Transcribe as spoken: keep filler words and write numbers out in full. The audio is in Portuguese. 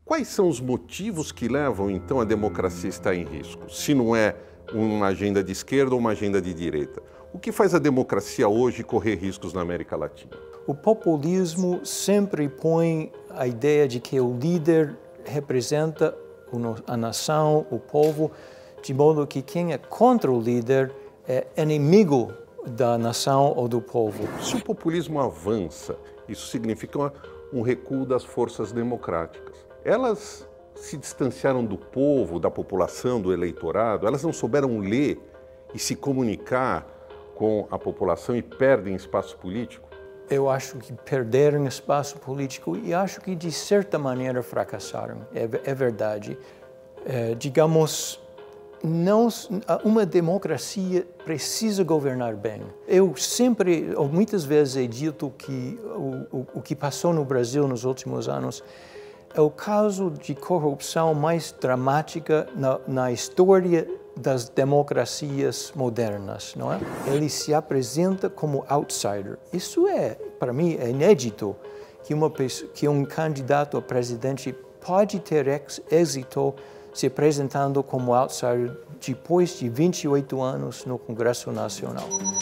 Quais são os motivos que levam, então, a democracia a estar em risco? Se não é uma agenda de esquerda ou uma agenda de direita. O que faz a democracia hoje correr riscos na América Latina? O populismo sempre põe a ideia de que o líder representa a nação, o povo, de modo que quem é contra o líder é inimigo da nação ou do povo. Se o populismo avança, isso significa um recuo das forças democráticas. Elas se distanciaram do povo, da população, do eleitorado, elas não souberam ler e se comunicar com a população e perdem espaço político? Eu acho que perderam espaço político e acho que, de certa maneira, fracassaram. É, é verdade. É, digamos, não, uma democracia precisa governar bem. Eu sempre, ou muitas vezes, he dito que o, o, o que passou no Brasil nos últimos anos é o caso de corrupção mais dramática na, na história das democracias modernas, não é? Ele se apresenta como outsider. Isso é, para mim, é inédito que, uma pessoa, que um candidato a presidente pode ter êxito se apresentando como outsider depois de vinte e oito anos no Congresso Nacional.